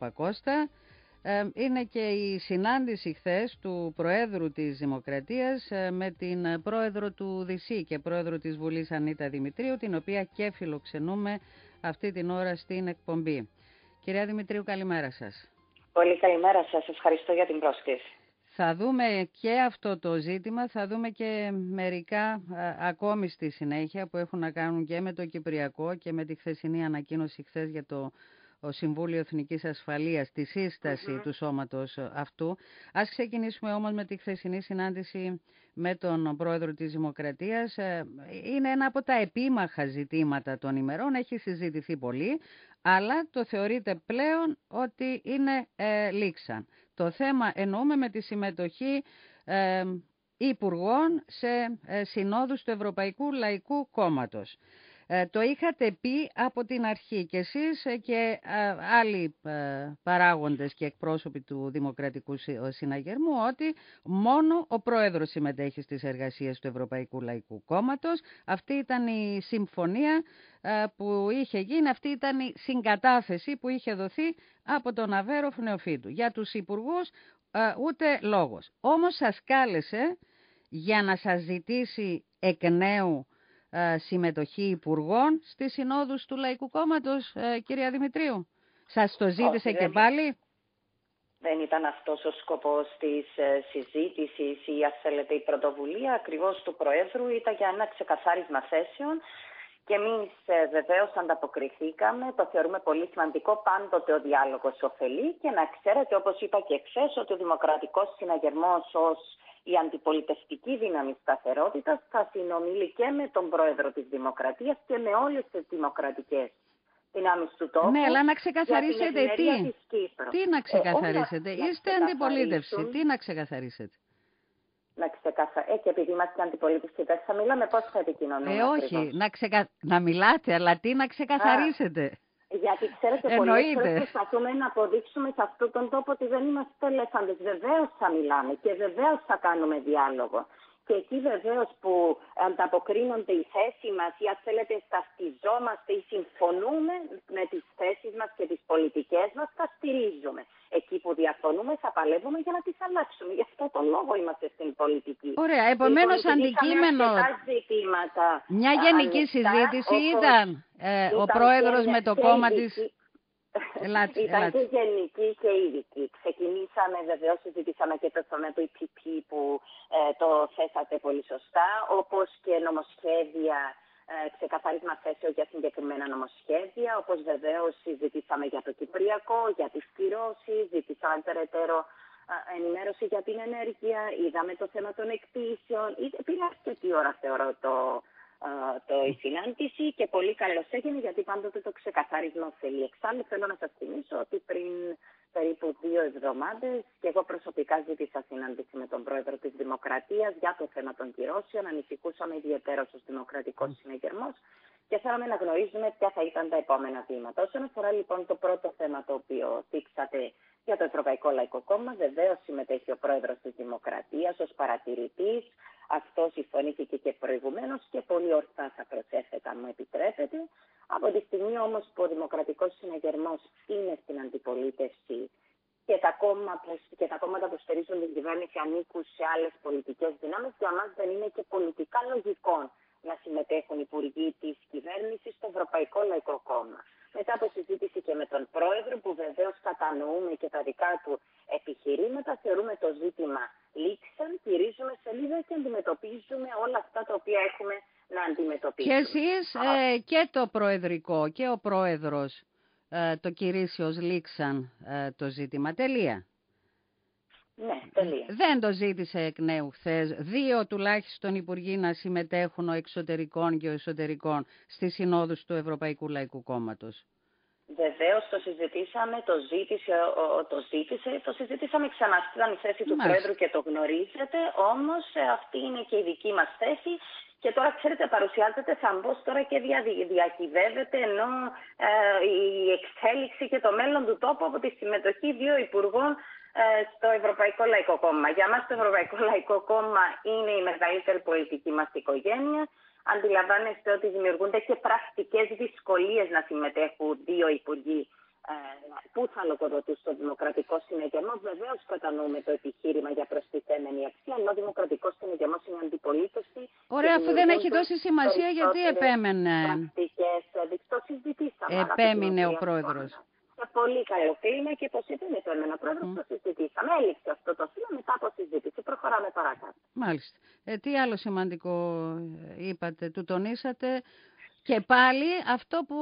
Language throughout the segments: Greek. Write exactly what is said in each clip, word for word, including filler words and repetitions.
Παπακώστα. Είναι και η συνάντηση χθες του Προέδρου της Δημοκρατίας με την Πρόεδρο του ΔΥΣΥ και Πρόεδρο της Βουλής Ανίτα Δημητρίου, την οποία και φιλοξενούμε αυτή την ώρα στην εκπομπή. Κυρία Δημητρίου, καλημέρα σας. Πολύ καλημέρα σας. Ευχαριστώ για την πρόσκληση. Θα δούμε και αυτό το ζήτημα, θα δούμε και μερικά α, ακόμη στη συνέχεια που έχουν να κάνουν και με το Κυπριακό και με τη χθεσινή ανακοίνωση χθες για το ο Συμβούλιο Εθνικής Ασφαλείας, τη σύσταση mm-hmm. του σώματος αυτού. Ας ξεκινήσουμε όμως με τη χθεσινή συνάντηση με τον Πρόεδρο της Δημοκρατίας. Είναι ένα από τα επίμαχα ζητήματα των ημερών, έχει συζητηθεί πολύ, αλλά το θεωρείται πλέον ότι είναι ε, λήξαν. Το θέμα εννοούμε με τη συμμετοχή ε, υπουργών σε ε, συνόδους του Ευρωπαϊκού Λαϊκού Κόμματος. Ε, το είχατε πει από την αρχή και εσείς και ε, άλλοι ε, παράγοντες και εκπρόσωποι του Δημοκρατικού Συναγερμού ότι μόνο ο Πρόεδρος συμμετέχει στις εργασίες του Ευρωπαϊκού Λαϊκού Κόμματος. Αυτή ήταν η συμφωνία ε, που είχε γίνει, αυτή ήταν η συγκατάθεση που είχε δοθεί από τον Αβέροφ Νεοφύτου. Για τους υπουργούς ε, ούτε λόγος. Όμως σας κάλεσε για να σας ζητήσει εκ νέου συμμετοχή υπουργών στις συνόδους του Λαϊκού Κόμματος, ε, κυρία Δημητρίου. Σας το ζήτησε Όχι, και δεν... πάλι. Δεν ήταν αυτός ο σκοπός της ε, συζήτησης ή, ας θέλετε, η πρωτοβουλία ακριβώς του Προέδρου. Ήταν για ένα ξεκαθάρισμα θέσεων και εμείς ε, βεβαίως ανταποκριθήκαμε. Το θεωρούμε πολύ σημαντικό, πάντοτε ο διάλογος ωφελεί και να ξέρετε, όπως είπα και χθες, ότι ο Δημοκρατικός Συναγερμός ως η αντιπολιτευτική δύναμη σταθερότητας θα συνομιλεί και με τον Πρόεδρο της Δημοκρατίας και με όλες τις δημοκρατικές δυνάμεις του τόπου. Ναι, αλλά να ξεκαθαρίσετε τι. Τι να ξεκαθαρίσετε. Ε, Είστε να αντιπολίτευση. Τι να ξεκαθαρίσετε. Να ξεκαθα... Ε, και επειδή είμαστε αντιπολίτευση, δεν θα μιλάμε, πώς θα επικοινωνούμε. Ε, όχι. Να, ξεκα... να μιλάτε, αλλά τι να ξεκαθαρίσετε. Α. Γιατί ξέρετε, πολλές φορές προσπαθούμε να αποδείξουμε σε αυτόν τον τόπο ότι δεν είμαστε ελέφαντες. Βεβαίως θα μιλάμε και βεβαίως θα κάνουμε διάλογο. Και εκεί βεβαίως που ανταποκρίνονται οι θέσεις μας ή αν θέλετε ταυτιζόμαστε ή συμφωνούμε με τις θέσεις μας και τις πολιτικές μας, τα στηρίζουμε. Εκεί που διαφωνούμε θα παλεύουμε για να τις αλλάξουμε. Γι' αυτό το λόγο είμαστε στην πολιτική. Ωραία, επομένως αντικείμενο. Μια γενική ανοιχτά, συζήτηση όπως... ήταν, ε, ήταν ο πρόεδρος με το κόμμα της... Ελάτε, Ήταν ελάτε. και γενική και ειδική. Ξεκινήσαμε, βεβαίως συζητήσαμε και το θέμα του ι πι πι που ε, το θέσατε πολύ σωστά, όπως και νομοσχέδια, ε, ξεκαθάρισμα θέσεων για συγκεκριμένα νομοσχέδια, όπως βεβαίως συζητήσαμε για το Κυπριακό, για τις κυρώσεις, ζητήσαμε περαιτέρω ε, ενημέρωση για την ενέργεια, είδαμε το θέμα των εκπτήσεων, πήρε αρκετή ώρα θεωρώ το... το η συνάντηση και πολύ καλώς έγινε γιατί πάντοτε το ξεκαθάρισμα ωφελεί. Εξάλλου θέλω να σας θυμίσω ότι πριν περίπου δύο εβδομάδες και εγώ προσωπικά ζήτησα συνάντηση με τον Πρόεδρο της Δημοκρατίας για το θέμα των κυρώσεων. Ανησυχούσαμε ιδιαίτερα ως Δημοκρατικός Συναγερμός και θέλαμε να γνωρίζουμε ποια θα ήταν τα επόμενα βήματα. Όσον αφορά λοιπόν το πρώτο θέμα το οποίο θίξατε για το Ευρωπαϊκό Λαϊκό Κόμμα, βεβαίως συμμετέχει ο Πρόεδρος της Δημοκρατίας ως παρατηρητής. Αυτό συμφωνήθηκε και προηγουμένως και πολύ ορθά θα προσέθετα, αν μου επιτρέπετε. Από τη στιγμή όμως που ο Δημοκρατικός Συναγερμός είναι στην αντιπολίτευση και τα, κόμμα, και τα κόμματα που στηρίζουν την κυβέρνηση ανήκουν σε άλλες πολιτικές δυνάμεις, για μας δεν είναι και πολιτικά λογικό να συμμετέχουν οι υπουργοί της κυβέρνησης στο Ευρωπαϊκό Λαϊκό Κόμμα. Μετά από συζήτηση και με τον Πρόεδρο, που βεβαίως κατανοούμε και τα δικά του επιχειρήματα, θεωρούμε το ζήτημα λήξαν, γυρίζουμε σελίδα και αντιμετωπίζουμε όλα αυτά τα οποία έχουμε να αντιμετωπίσουμε. Και εσείς ε, και το Προεδρικό και ο Πρόεδρος ε, το κηρύσσει ως λήξαν ε, το ζήτημα. Τελεία. Ναι, τελεία. Δεν το ζήτησε εκ νέου χθες. Δύο τουλάχιστον υπουργοί να συμμετέχουν ο εξωτερικών και ο εσωτερικών στις συνόδους του Ευρωπαϊκού Λαϊκού Κόμματος. Βεβαίως το συζητήσαμε, το ζήτησε, ο, το ζήτησε, το συζητήσαμε ξανά, ήταν η θέση του Πρόεδρου και το γνωρίζετε, όμως αυτή είναι και η δική μας θέση. Και τώρα, ξέρετε, παρουσιάζεται σαν πως τώρα και δια, διακυβεύεται, ενώ ε, η εξέλιξη και το μέλλον του τόπου από τη συμμετοχή δύο υπουργών ε, στο Ευρωπαϊκό Λαϊκό Κόμμα. Για μας το Ευρωπαϊκό Λαϊκό Κόμμα είναι η μεγαλύτερη πολιτική μας οικογένεια. Αντιλαμβάνεστε ότι δημιουργούνται και πρακτικές δυσκολίες να συμμετέχουν δύο υπουργοί πού θα λογοδοτούν στο Δημοκρατικό Συναγερμό. Βεβαίως κατανοούμε το επιχείρημα για προστιθέμενη αξία, ενώ ο Δημοκρατικός Συναγερμός είναι αντιπολίτευση. Ωραία, αφού δεν έχει δώσει σημασία, γιατί επέμενε. Το συζητήσαμε. Επέμεινε ο πρόεδρος. Σε πολύ καλό κλίμα και όπως είπε, επέμενε ο πρόεδρος, mm. το συζητήσαμε. Έληξε αυτό το θέμα μετά από συζήτηση. Προχωράμε παρακάτω. Μάλιστα. Ε, τι άλλο σημαντικό είπατε, του τονίσατε? Και πάλι αυτό που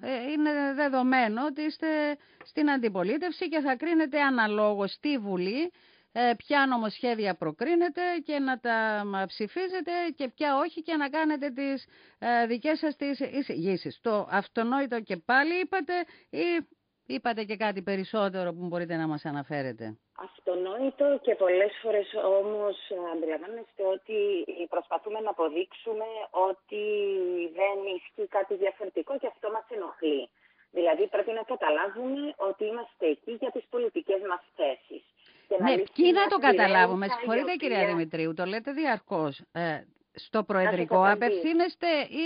είναι δεδομένο, ότι είστε στην αντιπολίτευση και θα κρίνετε αναλόγως στη Βουλή ποια νομοσχέδια προκρίνετε και να τα ψηφίζετε και ποια όχι, και να κάνετε τις δικές σας τις εισηγήσεις. Το αυτονόητο και πάλι είπατε, ή είπατε και κάτι περισσότερο που μπορείτε να μας αναφέρετε? Αυτονόητο, και πολλές φορές όμως αντιλαμβάνεστε ότι προσπαθούμε να αποδείξουμε ότι δεν ισχύει κάτι διαφορετικό και αυτό μας ενοχλεί. Δηλαδή πρέπει να καταλάβουμε ότι είμαστε εκεί για τις πολιτικές μας θέσεις. Ναι, ποιοι να το καταλάβουμε? Συγχωρείτε οποία... κυρία Δημητρίου, το λέτε διαρκώς. Ε, στο προεδρικό απευθύνεστε ή,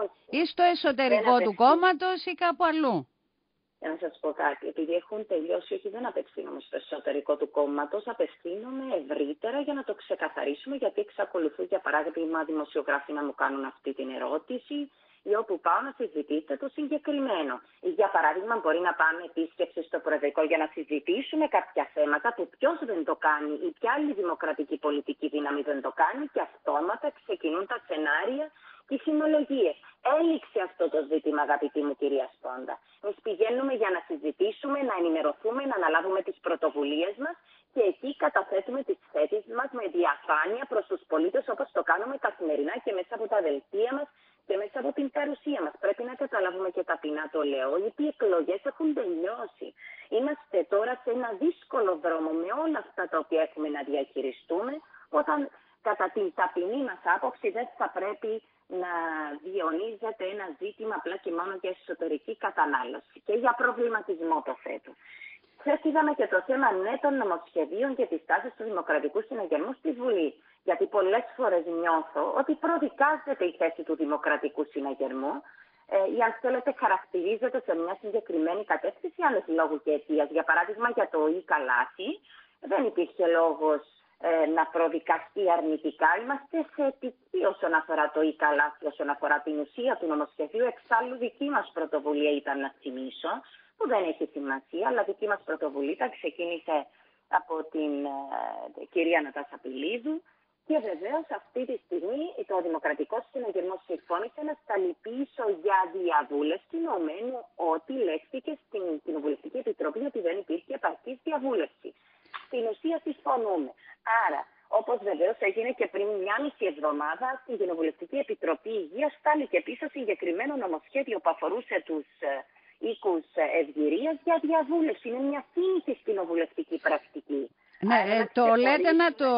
ή στο εσωτερικό του κόμματος ή κάπου αλλού? Για να σας πω κάτι, επειδή έχουν τελειώσει, όχι δεν απευθύνομαι στο εσωτερικό του κόμματος, απευθύνομαι ευρύτερα για να το ξεκαθαρίσουμε, γιατί εξακολουθούν για παράδειγμα δημοσιογράφοι να μου κάνουν αυτή την ερώτηση ή όπου πάω να συζητήσετε το συγκεκριμένο. Ή για παράδειγμα μπορεί να πάμε επίσκεψη στο προεδρικό για να συζητήσουμε κάποια θέματα που ποιος δεν το κάνει ή ποια άλλη δημοκρατική πολιτική δύναμη δεν το κάνει, και αυτόματα ξεκινούν τα σενάρια και οι συνολογίες. Έληξε αυτό το ζήτημα, αγαπητή μου κυρία Σπόντα. Εμείς πηγαίνουμε για να συζητήσουμε, να ενημερωθούμε, να αναλάβουμε τις πρωτοβουλίες μας και εκεί καταθέτουμε τις θέσεις μας με διαφάνεια προς τους πολίτες, όπως το κάνουμε καθημερινά και μέσα από τα δελτία μας και μέσα από την παρουσία μας. Πρέπει να καταλάβουμε και ταπεινά το λέω, γιατί οι εκλογές έχουν τελειώσει. Είμαστε τώρα σε ένα δύσκολο δρόμο με όλα αυτά τα οποία έχουμε να διαχειριστούμε, όταν κατά την ταπεινή μας άποψη δεν θα πρέπει να διονύζεται ένα ζήτημα απλά και μόνο για εσωτερική κατανάλωση και για προβληματισμό το θέτω. Χθες είδαμε και το θέμα ναι των νομοσχεδίων και τις τάσεις του Δημοκρατικού Συναγερμού στη Βουλή. Γιατί πολλές φορές νιώθω ότι προδικάζεται η θέση του Δημοκρατικού Συναγερμού ε, ή αν θέλετε χαρακτηρίζεται σε μια συγκεκριμένη κατεύθυνση άλλες λόγου και αιτίας. Για παράδειγμα για το ή καλάθι δεν υπήρχε λόγος ε, να προδικαστεί αρνητικά. Είμαστε θετικοί όσον αφορά το ή καλάθι, όσον αφορά την ουσία του νομοσχεδίου. Εξάλλου δική μας πρωτοβουλία ήταν, να θυμίσω, που δεν έχει σημασία, αλλά δική μας πρωτοβουλία ξεκίνησε από την ε, κυρία Νατάσα Πηλίδου. Και βεβαίως αυτή τη στιγμή το Δημοκρατικό Συναγερμό συμφώνησε να σταλεί πίσω για διαβούλευση, εννομένου ότι λέχθηκε στην Κοινοβουλευτική Επιτροπή ότι δεν υπήρχε επαρκής διαβούλευση. Στην ουσία συμφωνούμε. Άρα, όπως βεβαίως έγινε και πριν μια μισή εβδομάδα, στην Κοινοβουλευτική Επιτροπή Υγείας στάληκε πίσω συγκεκριμένο νομοσχέδιο που αφορούσε τους οίκους ευγυρίας για διαβούλευση. Είναι μια σύνηθις κοινοβουλευτική πρακτική. Ναι, ε, το λέτε να το,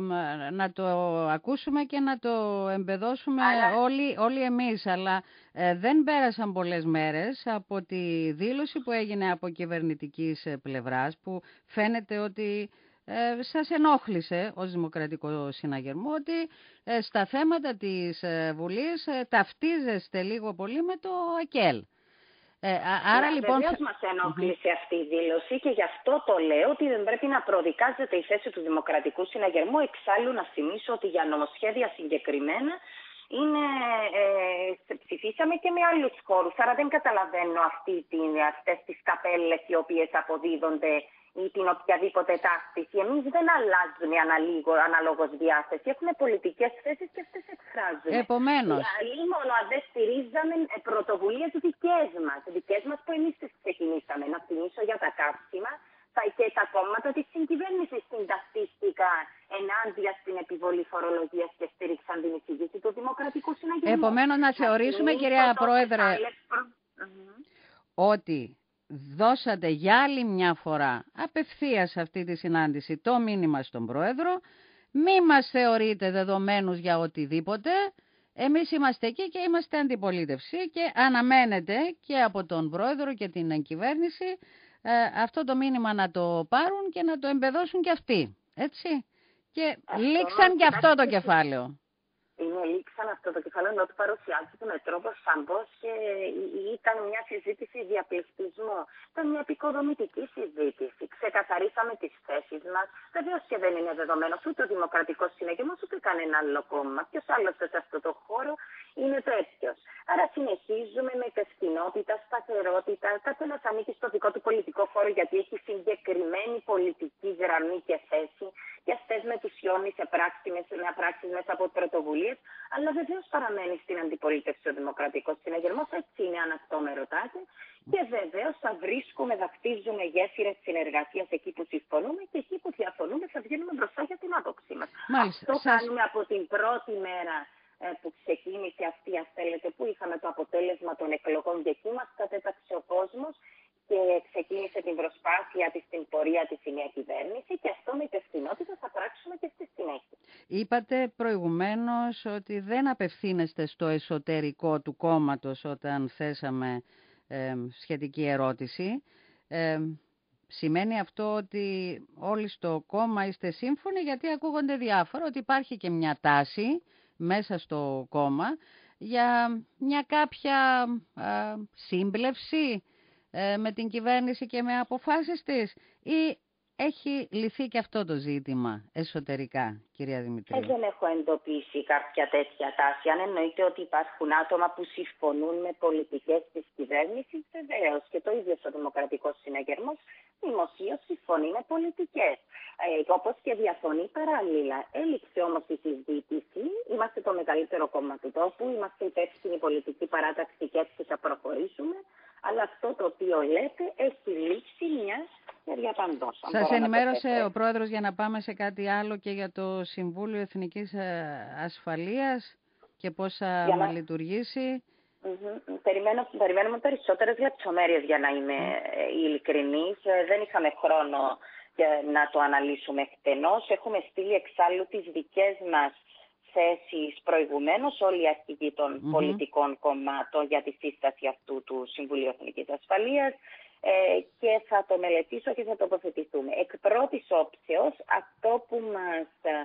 να το ακούσουμε και να το εμπεδώσουμε αλλά... όλοι, όλοι εμείς, αλλά ε, δεν πέρασαν πολλές μέρες από τη δήλωση που έγινε από κυβερνητικής πλευράς, που φαίνεται ότι ε, σας ενόχλησε ως Δημοκρατικό Συναγερμό, ότι ε, στα θέματα της ε, Βουλής ε, ταυτίζεστε λίγο πολύ με το ΑΚΕΛ. Ε, άρα ναι, λοιπόν... Βεβαίως μας ενόχλησε αυτή η δήλωση και γι' αυτό το λέω ότι δεν πρέπει να προδικάζεται η θέση του Δημοκρατικού Συναγερμού. Εξάλλου να θυμίσω ότι για νομοσχέδια συγκεκριμένα είναι, ε, ψηφίσαμε και με άλλους χώρους. Άρα δεν καταλαβαίνω αυτή την, αυτές τις καπέλες οι οποίες αποδίδονται ή την οποιαδήποτε ταύτιση. Εμείς δεν αλλάζουμε αναλύγω, αναλόγως διάθεση. Έχουμε πολιτικές θέσεις και αυτές εκφράζουμε. Επομένως. Δηλαδή μόνο αν δεν στηρίζαμε πρωτοβουλίες δικές μας. Δικές μας που εμείς τις ξεκινήσαμε. Να θυμίσω για τα καύσιμα. Και τα κόμματα της συγκυβέρνησης συνταστίστηκαν ενάντια στην επιβολή φορολογίας και στήριξαν την εισηγήση του Δημοκρατικού Συναγερμού. Επομένως να θεωρήσουμε, κυρία Πρόεδρε, ότι δώσατε για άλλη μια φορά απευθείας αυτή τη συνάντηση το μήνυμα στον Πρόεδρο. Μη μας θεωρείτε δεδομένους για οτιδήποτε. Εμείς είμαστε εκεί και είμαστε αντιπολίτευση και αναμένεται και από τον Πρόεδρο και την κυβέρνηση ε, αυτό το μήνυμα να το πάρουν και να το εμπεδώσουν και αυτοί. Έτσι. Και αυτό, λήξαν και αυτό το κεφάλαιο. είναι λήξαν αυτό το κεφάλαιο ότι παρουσιάζεται με τρόπο σαμπός και ήταν μια συζήτηση διαπληκτισμού. Ήταν μια επικοδομητική συζήτηση. Ξεκαθαρίσαμε τις θέσεις μας. Βεβαίως και δεν είναι δεδομένο ούτε ο Δημοκρατικός Συνέγερμος ούτε κανένα άλλο κόμμα. Ποιος άλλος σε αυτό το χώρο είναι τέτοιος. Άρα συνεχίζουμε με υπευθυνότητα, σταθερότητα. Καθένας ανήκει στο δικό του πολιτικό χώρο γιατί έχει συγκεκριμένη πολιτική γραμμή και θέση και αυτές μετουσιώνει σε πράξεις, με πράξεις μέσα από πρωτοβουλίες, αλλά βεβαίως παραμένει στην αντιπολίτευση ο Δημοκρατικός Συνέγερμος, έτσι είναι αν αυτό με ρωτάτε, και βεβαίως θα βρίσκουμε, θα χτίζουμε γέφυρες συνεργασίας εκεί που συμφωνούμε και εκεί που διαφωνούμε θα βγαίνουμε μπροστά για την άποψή μας. Μάλιστα. Αυτό Σας... κάνουμε από την πρώτη μέρα που ξεκίνησε αυτή, αν θέλετε, που είχαμε το αποτέλεσμα των εκλογών και εκεί μας κατέταξε ο κόσμος και ξεκίνησε την προσπάθεια της στην πορεία της η νέα κυβέρνηση και αυτό με υπευθυνότητα θα πράξουμε και στη συνέχεια. Είπατε προηγουμένως ότι δεν απευθύνεστε στο εσωτερικό του κόμματος όταν θέσαμε ε, σχετική ερώτηση. Ε, σημαίνει αυτό ότι όλοι στο κόμμα είστε σύμφωνοι, γιατί ακούγονται διάφορα, ότι υπάρχει και μια τάση μέσα στο κόμμα για μια κάποια ε, σύμπλευση με την κυβέρνηση και με αποφάσεις της, ή έχει λυθεί και αυτό το ζήτημα εσωτερικά, κυρία Δημητρίου? Ε, δεν έχω εντοπίσει κάποια τέτοια τάση. Αν εννοείται ότι υπάρχουν άτομα που συμφωνούν με πολιτικές της κυβέρνησης, βεβαίως και το ίδιο ο Δημοκρατικός Συνέγερμος δημοσίως συμφωνεί με πολιτικές. Ε, όπως και διαφωνεί παράλληλα. Έληξε όμως η συζήτηση. Είμαστε το μεγαλύτερο κόμμα του τόπου, είμαστε υπεύθυνη πολιτική παράταξη και έτσι θα προχωρήσουμε. Αλλά αυτό το οποίο λέτε έχει λήξει μια και διαπαντός. Σας ενημέρωσε ο Πρόεδρος για να πάμε σε κάτι άλλο και για το Συμβούλιο Εθνικής Ασφαλείας και πώς θα να... λειτουργήσει. Mm-hmm. Περιμένω, περιμένουμε περισσότερες λεπτομέρειες για να είμαι mm. ειλικρινής. Δεν είχαμε χρόνο να το αναλύσουμε εκτενώς. Έχουμε στείλει εξάλλου τις δικές μας θέσεις προηγουμένως όλοι οι αρχηγοί των mm-hmm. πολιτικών κομμάτων για τη σύσταση αυτού του Συμβουλίου Εθνικής Ασφαλείας ε, και θα το μελετήσω και θα τοποθετηθούμε. Εκ πρώτης όψεως αυτό που μας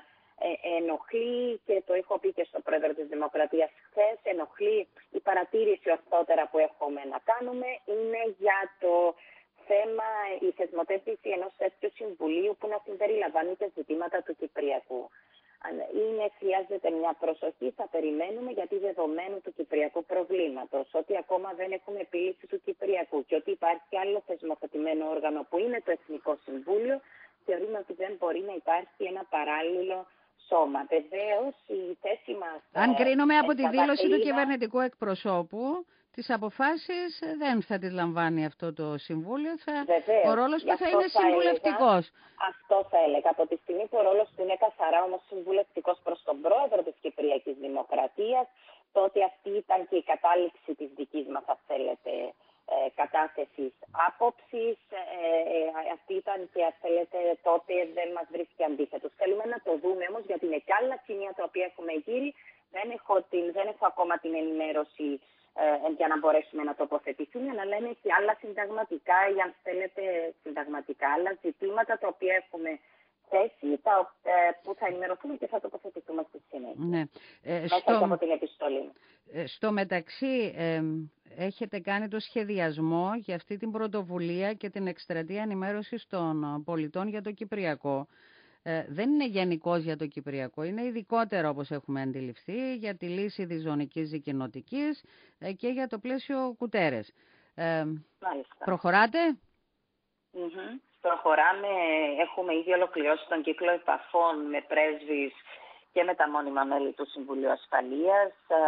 ε, ενοχλεί, και το έχω πει και στο Πρόεδρο της Δημοκρατίας χθες, ενοχλεί η παρατήρηση ορθότερα που έχουμε να κάνουμε, είναι για το θέμα η θεσμοθέτηση ενός τέτοιου συμβουλίου που να συμπεριλαμβάνει και ζητήματα του Κυπριακού. Είναι, χρειάζεται μια προσοχή, θα περιμένουμε γιατί δεδομένου του κυπριακού προβλήματος, ότι ακόμα δεν έχουμε επίλυση του Κυπριακού και ότι υπάρχει άλλο θεσμοθετημένο όργανο που είναι το Εθνικό Συμβούλιο, θεωρούμε ότι δεν μπορεί να υπάρχει ένα παράλληλο σώμα. Βεβαίως η θέση μας... Αν κρίνουμε από τη δήλωση του κυβερνητικού εκπροσώπου, τις αποφάσεις δεν θα τις λαμβάνει αυτό το Συμβούλιο, θα... ο ρόλος του θα είναι συμβουλευτικός. Έλεγα, αυτό θα έλεγα. Από τη στιγμή που ο ρόλος του είναι καθαρά όμως συμβουλευτικός προς τον Πρόεδρο της Κυπριακής Δημοκρατίας, τότε αυτή ήταν και η κατάληξη της δικής μας, αν θέλετε, ε, κατάθεσης άποψης. Ε, ε, αυτή ήταν και, αν θέλετε, τότε δεν μας βρίσκει αντίθετος. Θέλουμε να το δούμε όμως, γιατί είναι και άλλα σημεία τα οποία έχουμε γύρει. Δεν έχω, την, δεν έχω ακόμα την ενημέρωση Ε, για να μπορέσουμε να τοποθετηθούμε, αλλά λένε και άλλα συνταγματικά ή αν θέλετε συνταγματικά άλλα ζητήματα τα οποία έχουμε θέσει, τα, ε, που θα ενημερωθούμε και θα τοποθετηθούμε στη συνέχεια. Ναι. Ε, Μέσα στο, από την επιστολή. Ε, στο μεταξύ ε, έχετε κάνει το σχεδιασμό για αυτή την πρωτοβουλία και την εκστρατεία ενημέρωσης των πολιτών για το Κυπριακό. Ε, δεν είναι γενικός για το Κυπριακό, είναι ειδικότερο όπως έχουμε αντιληφθεί για τη λύση της ζωνικής δικοινοτικής ε, και για το πλαίσιο Κουτέρες. Ε, προχωράτε? Mm-hmm. Προχωράμε, έχουμε ήδη ολοκληρώσει τον κύκλο επαφών με πρέσβεις και με τα μόνιμα μέλη του Συμβουλίου Ασφαλείας.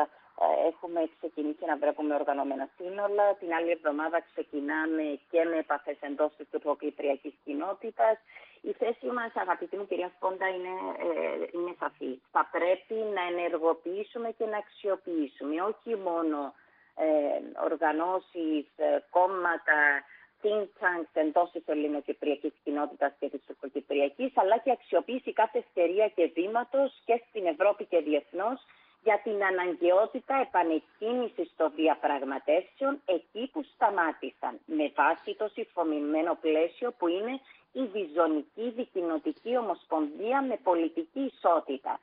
Έχουμε ξεκινήσει να βρέπουμε οργανωμένα σύνολα. Την άλλη εβδομάδα ξεκινάμε και με επαφές εντός της τουρκοκυπριακής κοινότητας. Η θέση μας, αγαπητή μου κυρία Σπόντα, είναι, ε, είναι σαφή. Θα πρέπει να ενεργοποιήσουμε και να αξιοποιήσουμε όχι μόνο ε, οργανώσεις, ε, κόμματα, think tanks εντός της ελληνοκυπριακής κοινότητας και της τουρκοκυπριακής, αλλά και αξιοποίηση κάθε ευκαιρία και βήματος και στην Ευρώπη και διεθνώς για την αναγκαιότητα επανεκκίνησης των διαπραγματεύσεων εκεί που σταμάτησαν, με βάση το συμφωνημένο πλαίσιο που είναι η διζωνική δικοινοτική ομοσπονδία με πολιτική ισότητα.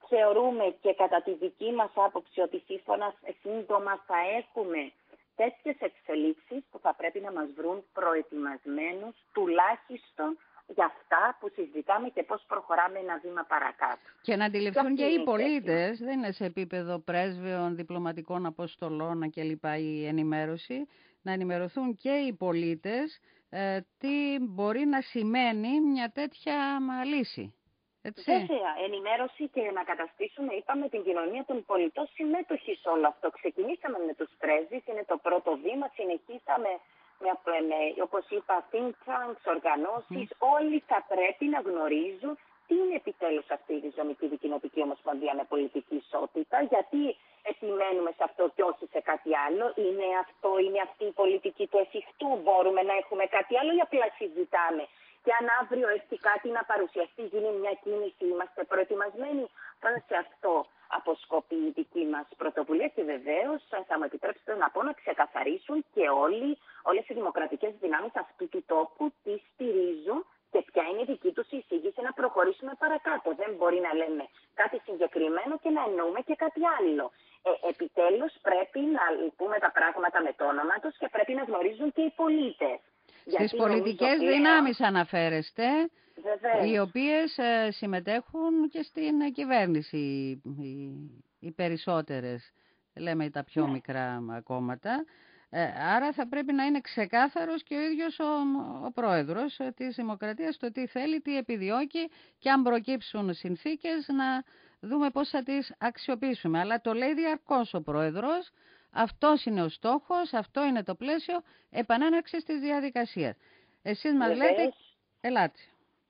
θεωρούμε και κατά τη δική μας άποψη ότι σύμφωνα σύντομα θα έχουμε τέτοιες εξελίξεις που θα πρέπει να μας βρουν προετοιμασμένους τουλάχιστον για αυτά που συζητάμε και πώς προχωράμε ένα βήμα παρακάτω. Και να αντιληφθούν και, και οι πολίτες, δεν είναι σε επίπεδο πρέσβεων, διπλωματικών αποστολών κλπ. Η ενημέρωση, να ενημερωθούν και οι πολίτες ε, τι μπορεί να σημαίνει μια τέτοια λύση. Έτσι. Βέβαια, ενημέρωση και να καταστήσουμε, είπαμε, την κοινωνία των πολιτών συμμέτοχη σε όλο αυτό. Ξεκινήσαμε με τους πρέσβεις, είναι το πρώτο βήμα, συνεχίσαμε με, με όπως είπα, think tanks, οργανώσεις, mm. όλοι θα πρέπει να γνωρίζουν τι είναι επιτέλους αυτή η ριζομική δικοινοτική ομοσπονδία με πολιτική ισότητα, γιατί επιμένουμε σε αυτό και όχι σε κάτι άλλο. Είναι αυτό, είναι αυτή η πολιτική του εφικτού, μπορούμε να έχουμε κάτι άλλο ή απλά συζητάμε. Και αν αύριο έρθει κάτι να παρουσιαστεί, γίνει μια κίνηση, είμαστε προετοιμασμένοι, πάνω σε αυτό αποσκοπεί η δική μας πρωτοβουλία και βεβαίως θα μου επιτρέψετε να πω να ξεκαθαρίσουν και όλοι, όλες οι δημοκρατικές δυνάμεις αυτού του τόπου τι στηρίζουν και ποια είναι η δική τους εισήγηση να προχωρήσουμε παρακάτω. Δεν μπορεί να λέμε κάτι συγκεκριμένο και να εννοούμε και κάτι άλλο. Ε, επιτέλους πρέπει να πούμε τα πράγματα με το όνομα τους και πρέπει να γνωρίζουν και οι πολίτες. Στις πολιτικές πλέον δυνάμεις αναφέρεστε, βεβαίως, οι οποίες ε, συμμετέχουν και στην ε, κυβέρνηση, οι, οι περισσότερες, λέμε τα πιο ναι. μικρά κόμματα. Ε, άρα θα πρέπει να είναι ξεκάθαρος και ο ίδιος ο, ο πρόεδρος της Δημοκρατίας το τι θέλει, τι επιδιώκει και αν προκύψουν συνθήκες να δούμε πώς θα τις αξιοποιήσουμε. Αλλά το λέει διαρκώς ο πρόεδρος. Αυτός είναι ο στόχος, αυτό είναι το πλαίσιο επανέναρξης της διαδικασίας. Εσείς μας βεβαίως λέτε, ελάτε.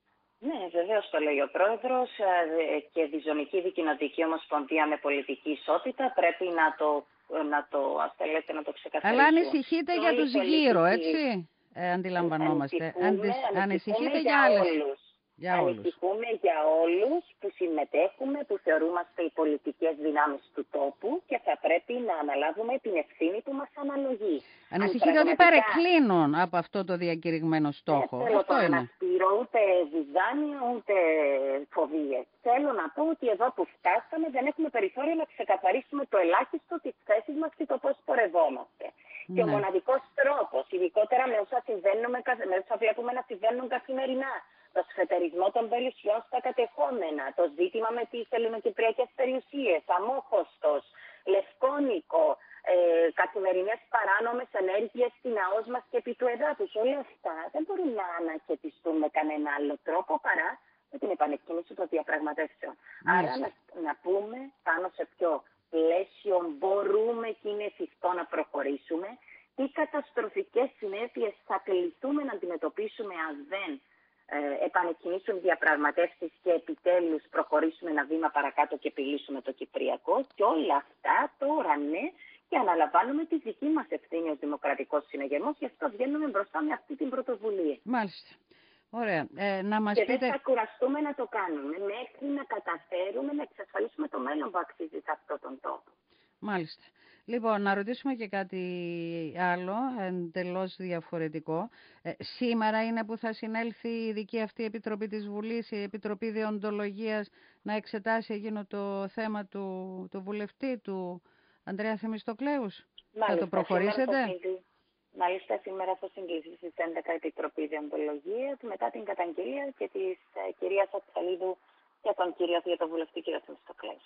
Ναι, βεβαίως το λέει ο πρόεδρος και διζωνική δικοινοτική ομοσπονδία με πολιτική ισότητα πρέπει να το, να το, ας θέλετε, να το ξεκαθαρίσουμε. Αλλά ανησυχείτε για τους γύρω, έτσι, ε, αντιλαμβανόμαστε. Ανησυχούμε, ανησυχείτε για άλλες. Όλους. Για Ανησυχούμε όλους. για όλους που συμμετέχουμε, που θεωρούμαστε οι πολιτικές δυνάμεις του τόπου και θα πρέπει να αναλάβουμε την ευθύνη που μας αναλογεί. Ανησυχείτε πραγματικά ότι παρεκκλίνουν από αυτό το διακηρυγμένο στόχο. Δεν θέλω αυτό το είναι. να στείλω ούτε ζυζάνια ούτε φοβίες. Θέλω να πω ότι εδώ που φτάσαμε δεν έχουμε περιθώριο να ξεκαθαρίσουμε το ελάχιστο της θέσης μας και το πώς πορευόμαστε. Ναι. Και ο μοναδικός τρόπος, ειδικότερα με όσα, με όσα βλέπουμε να συμβαίνουν καθημερινά, το σφετερισμό των περιουσιών στα κατεχόμενα, το ζήτημα με τις ελληνοκυπριακές περιουσίες, αμόχωστος, λευκόνικο, ε, καθημερινές παράνομες ενέργειες στην ΑΟΣ μας και επί του εδάφους. Όλα αυτά δεν μπορούν να αναχαιτιστούν με κανένα άλλο τρόπο παρά με την επανεκκίνηση των διαπραγματεύσεων. Mm. Άρα να, να πούμε πάνω σε ποιο πλαίσιο μπορούμε και είναι εφικτό να προχωρήσουμε, τι καταστροφικές συνέπειες θα κληθούμε να αντιμετωπίσουμε αν δεν Ε, επανεκκινήσουν διαπραγματεύσεις και επιτέλους προχωρήσουμε ένα βήμα παρακάτω και επιλύσουμε το Κυπριακό και όλα αυτά τώρα ναι και αναλαμβάνουμε τη δική μας ευθύνη ως δημοκρατικός συναγερμός, γι' αυτό βγαίνουμε μπροστά με αυτή την πρωτοβουλία. Μάλιστα. Ωραία. Ε, να μας και πείτε... δεν θα κουραστούμε να το κάνουμε μέχρι να καταφέρουμε να εξασφαλίσουμε το μέλλον που αξίζει σε αυτόν τον τόπο. Μάλιστα. Λοιπόν, να ρωτήσουμε και κάτι άλλο, εντελώς διαφορετικό. Ε, σήμερα είναι που θα συνέλθει η ειδική αυτή επιτροπή της Βουλής, η Επιτροπή Δεοντολογίας, να εξετάσει εκείνο το θέμα του, του βουλευτή, του Ανδρέα Θεμιστοκλέους. Μάλιστα, θα το προχωρήσετε? Θα Μάλιστα, σήμερα θα συγκληθεί στις έντεκα Επιτροπή Δεοντολογίας, μετά την καταγγελία και της ε, κυρίας Ατσαλίδου για τον κύριο για τον βουλευτή κύριο Θεμιστοκλέου.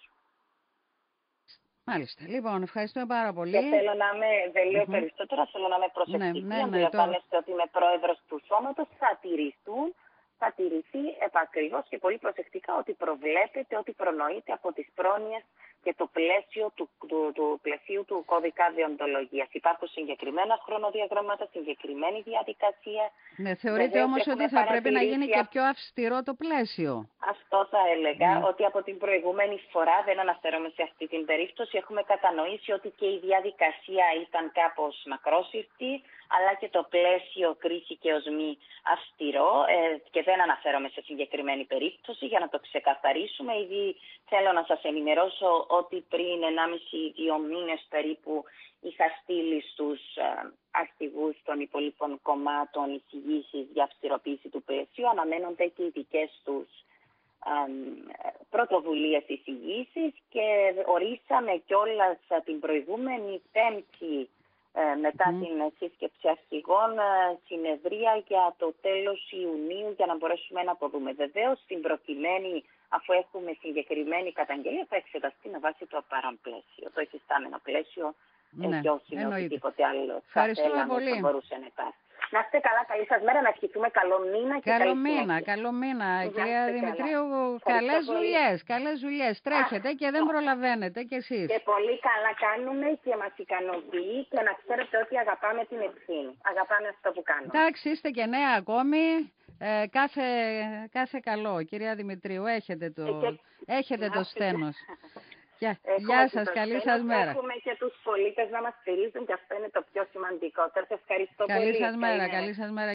Μάλιστα. Λοιπόν, ευχαριστούμε πάρα πολύ. Και θέλω να είμαι, δεν λέω mm-hmm. περισσότερα, θέλω να είμαι προσεκτική. Ναι, ναι, αντιλαμβάνεστε ναι, ότι είμαι πρόεδρος του σώματος, θα τηρηθούν, θα τηρηθεί επακριβώς και πολύ προσεκτικά ότι προβλέπεται, ότι προνοείται από τις πρόνοιες και το πλαίσιο του, του, του πλαισίου του κώδικα δεοντολογίας. Υπάρχουν συγκεκριμένα χρονοδιαγράμματα, συγκεκριμένη διαδικασία. Ναι, θεωρείτε όμως ότι θα πρέπει να γίνει και πιο αυστηρό το πλαίσιο. Αυτό θα έλεγα, mm. ότι από την προηγούμενη φορά, δεν αναφέρομαι σε αυτή την περίπτωση, έχουμε κατανοήσει ότι και η διαδικασία ήταν κάπως μακρόσυρτη, αλλά και το πλαίσιο κρίση και οσμή αυστηρό ε, και δεν αναφέρομαι σε συγκεκριμένη περίπτωση για να το ξεκαθαρίσουμε. Ήδη θέλω να σας ενημερώσω ότι πριν ενάμιση δύο μήνες περίπου είχα στείλει στους ε, αρχηγούς των υπολείπων κομμάτων εισηγήσεις για αυστηροποίηση του πλαίσιου. Αναμένονται και οι δικές τους πρωτοβουλίες εισηγήσεις και ορίσαμε κιόλας την προηγούμενη Πέμπτη μετά mm. την σύσκεψη αρχηγών συνεδρία για το τέλος Ιουνίου για να μπορέσουμε να αποδούμε. Βεβαίως στην προκειμένη, αφού έχουμε συγκεκριμένη καταγγελία, θα εξεταστεί με βάση το απαράν πλαίσιο, το εφιστάμενο πλαίσιο ναι, και όχι με οτιδήποτε άλλο θα θέλαμε θα μπορούσε να υπάρχει. Να είστε καλά, καλή σας μέρα, να ευχηθούμε καλό μήνα και καλό καλή μήνα, συνέχεια. Καλό μήνα, κυρία Δημητρίου, καλές δουλειές, καλές δουλειές. Τρέχετε και δεν προλαβαίνετε κι εσείς. Και πολύ καλά κάνουμε και μας ικανοποιεί και να ξέρετε ότι αγαπάμε την ευθύνη. Αγαπάμε αυτό που κάνουμε. Εντάξει, είστε και νέα ακόμη. Ε, κάθε, κάθε καλό, κυρία Δημητρίου, έχετε το, και... έχετε το στένος. Γεια, γεια σας, καλή σας μέρα. Έχουμε και τους πολίτες να μας στηρίζουν και αυτό είναι το πιο σημαντικό. Σας ευχαριστώ καλή πολύ. Σας μέρα, καλή σας μέρα.